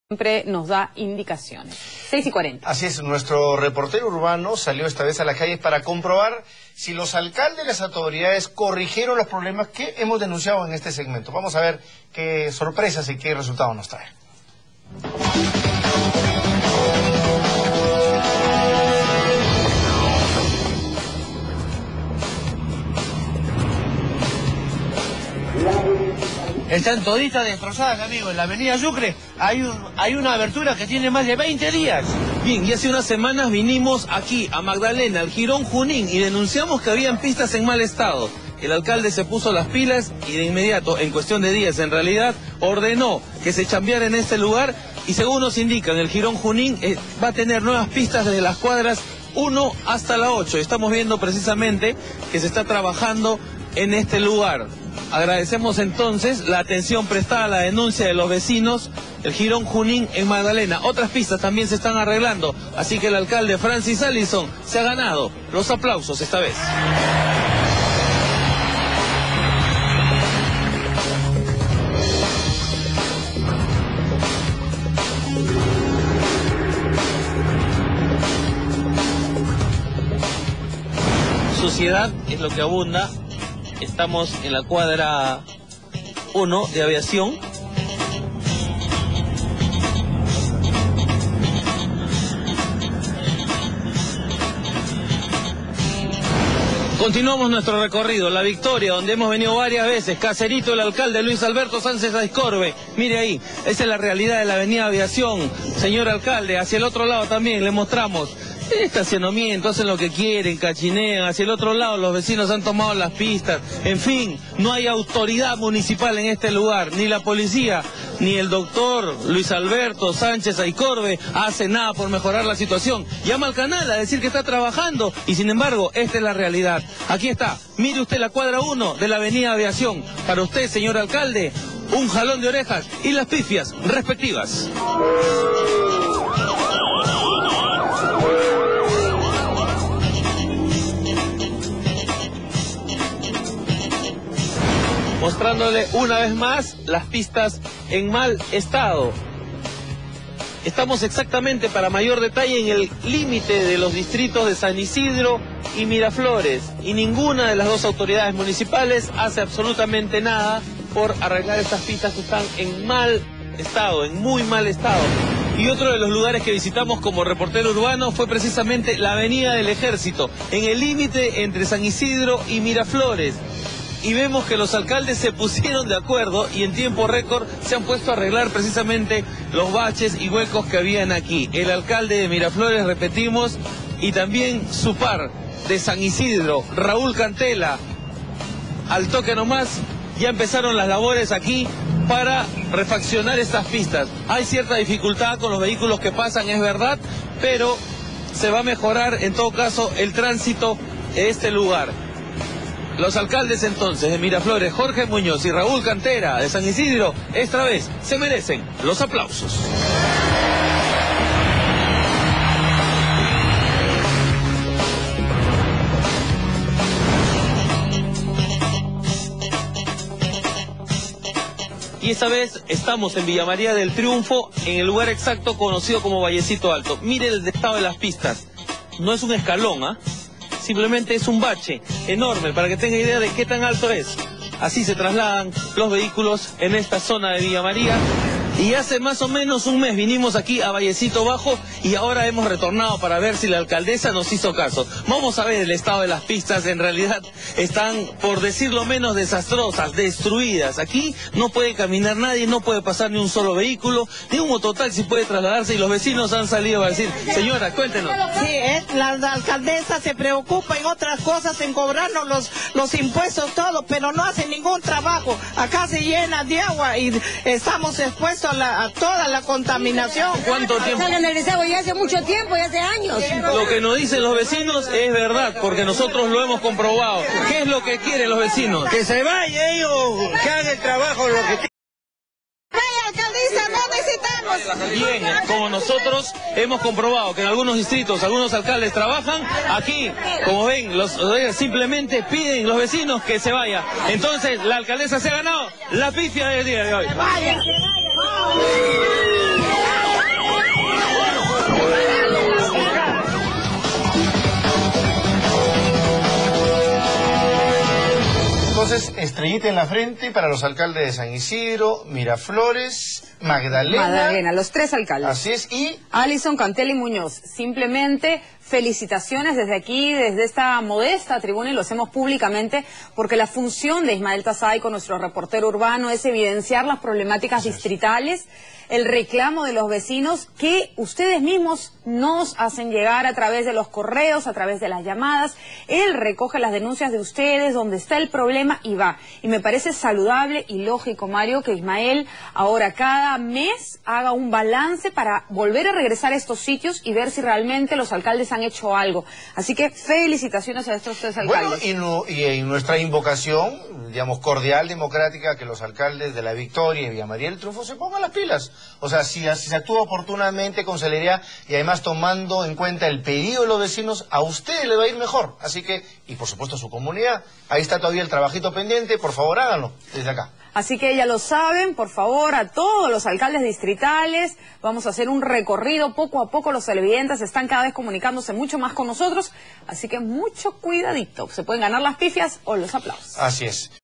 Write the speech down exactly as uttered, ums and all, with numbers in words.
Siempre nos da indicaciones. seis y cuarenta. Así es, nuestro reportero urbano salió esta vez a las calles para comprobar si los alcaldes y las autoridades corrigieron los problemas que hemos denunciado en este segmento. Vamos a ver qué sorpresas y qué resultados nos trae. Están toditas destrozadas, amigos. En la avenida Sucre hay, un, hay una abertura que tiene más de veinte días. Bien, y hace unas semanas vinimos aquí, a Magdalena, al Jirón Junín, y denunciamos que habían pistas en mal estado. El alcalde se puso las pilas y de inmediato, en cuestión de días en realidad, ordenó que se chambeara en este lugar y según nos indican, el Jirón Junín eh, va a tener nuevas pistas desde las cuadras uno hasta la ocho. Estamos viendo precisamente que se está trabajando en este lugar. Agradecemos entonces la atención prestada a la denuncia de los vecinos, el Jirón Junín en Magdalena. Otras pistas también se están arreglando, así que el alcalde Francis Allison se ha ganado los aplausos esta vez. Suciedad es lo que abunda. Estamos en la cuadra uno de aviación. Continuamos nuestro recorrido, La Victoria, donde hemos venido varias veces. Caserito, el alcalde Luis Alberto Sánchez Aizcorbe. Mire ahí, esa es la realidad de la avenida Aviación. Señor alcalde, hacia el otro lado también le mostramos estacionamiento, hacen lo que quieren, cachinean. Hacia el otro lado los vecinos han tomado las pistas. En fin, no hay autoridad municipal en este lugar, ni la policía, ni el doctor Luis Alberto Sánchez Aizcorbe hace nada por mejorar la situación. Llama al canal a decir que está trabajando y sin embargo, esta es la realidad. Aquí está, mire usted la cuadra uno de la avenida Aviación. Para usted, señor alcalde, un jalón de orejas y las pifias respectivas. Mostrándole una vez más las pistas en mal estado. Estamos exactamente, para mayor detalle, en el límite de los distritos de San Isidro y Miraflores, y ninguna de las dos autoridades municipales hace absolutamente nada por arreglar estas pistas que están en mal estado, en muy mal estado. Y otro de los lugares que visitamos como reportero urbano fue precisamente la Avenida del Ejército, en el límite entre San Isidro y Miraflores. Y vemos que los alcaldes se pusieron de acuerdo y en tiempo récord se han puesto a arreglar precisamente los baches y huecos que habían aquí. El alcalde de Miraflores, repetimos, y también su par de San Isidro, Raúl Cantela. Al toque nomás, ya empezaron las labores aquí para refaccionar estas pistas. Hay cierta dificultad con los vehículos que pasan, es verdad, pero se va a mejorar en todo caso el tránsito de este lugar. Los alcaldes entonces de Miraflores, Jorge Muñoz y Raúl Cantera de San Isidro, esta vez se merecen los aplausos. Y esta vez estamos en Villa María del Triunfo, en el lugar exacto conocido como Vallecito Alto. Mire el estado de las pistas, no es un escalón, ¿ah? ¿eh? Simplemente es un bache enorme, para que tenga idea de qué tan alto es. Así se trasladan los vehículos en esta zona de Villa María. Y hace más o menos un mes vinimos aquí a Vallecito Bajo y ahora hemos retornado para ver si la alcaldesa nos hizo caso. Vamos a ver el estado de las pistas. En realidad están, por decirlo menos, desastrosas, destruidas. Aquí no puede caminar nadie, no puede pasar ni un solo vehículo, ni un mototaxi puede trasladarse y los vecinos han salido a decir, señora, cuéntenos. Sí, ¿eh? la, la alcaldesa se preocupa en otras cosas, en cobrarnos los, los impuestos, todo, pero no hace ningún trabajo. Acá se llena de agua y estamos expuestos A, la, a toda la contaminación. ¿Cuánto tiempo? Salen del desagüe ya hace mucho tiempo, ya hace años. Lo que nos dicen los vecinos es verdad, porque nosotros lo hemos comprobado. ¿Qué es lo que quieren los vecinos? Que se vaya ellos, que hagan el trabajo, lo que Vaya, alcaldesa, no necesitamos. Bien, como nosotros hemos comprobado que en algunos distritos, algunos alcaldes trabajan, aquí, como ven, los simplemente piden los vecinos que se vaya. Entonces, la alcaldesa se ha ganado la pifia del día de hoy. Vaya, que vaya. estrellita en la frente para los alcaldes de San Isidro, Miraflores, Magdalena. Magdalena, los tres alcaldes. Así es, y... Alison, Cantel y Muñoz. Simplemente felicitaciones desde aquí, desde esta modesta tribuna, y lo hacemos públicamente, porque la función de Ismael Tazaico, nuestro reportero urbano, es evidenciar las problemáticas distritales, el reclamo de los vecinos que ustedes mismos nos hacen llegar a través de los correos, a través de las llamadas. Él recoge las denuncias de ustedes, donde está el problema, y va. Y me parece saludable y lógico, Mario, que Ismael ahora cada mes haga un balance para volver a regresar a estos sitios y ver si realmente los alcaldes han hecho algo. Así que felicitaciones a estos tres alcaldes. Bueno, y, no, y en nuestra invocación, digamos, cordial, democrática, que los alcaldes de La Victoria y Villa María del Triunfo se pongan las pilas. O sea, si, si se actúa oportunamente con celeridad y además tomando en cuenta el pedido de los vecinos, a ustedes les va a ir mejor. Así que, y por supuesto a su comunidad, ahí está todavía el trabajito pendiente, por favor háganlo desde acá. Así que ya lo saben, por favor, a todos los alcaldes distritales, vamos a hacer un recorrido poco a poco. Los televidentes están cada vez comunicándose mucho más con nosotros, así que mucho cuidadito, se pueden ganar las pifias o los aplausos. Así es.